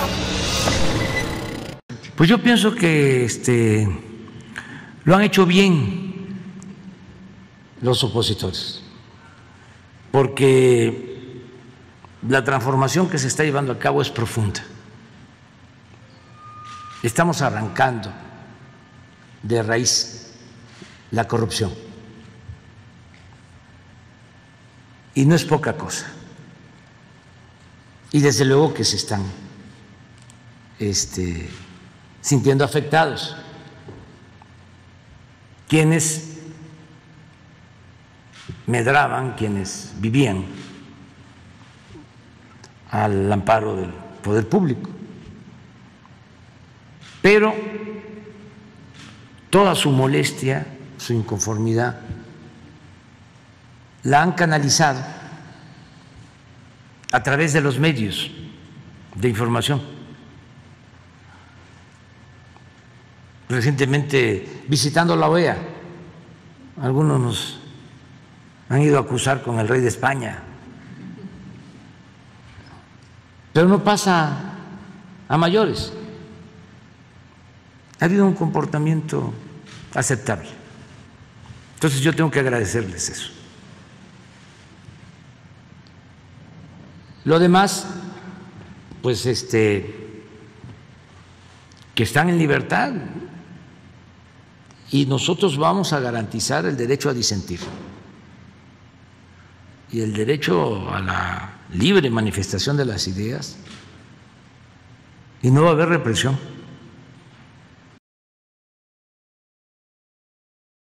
Pues yo pienso que lo han hecho bien los opositores, porque la transformación que se está llevando a cabo es profunda. Estamos arrancando de raíz la corrupción. Y no es poca cosa. Y desde luego que se están sintiendo afectados quienes medraban, quienes vivían al amparo del poder público. Pero toda su molestia, su inconformidad, la han canalizado a través de los medios de información. Recientemente, visitando la OEA, algunos nos han ido a acusar con el rey de España, pero no pasa a mayores. Ha habido un comportamiento aceptable. Entonces yo tengo que agradecerles eso. Lo demás, pues que están en libertad y nosotros vamos a garantizar el derecho a disentir y el derecho a la libre manifestación de las ideas y no va a haber represión.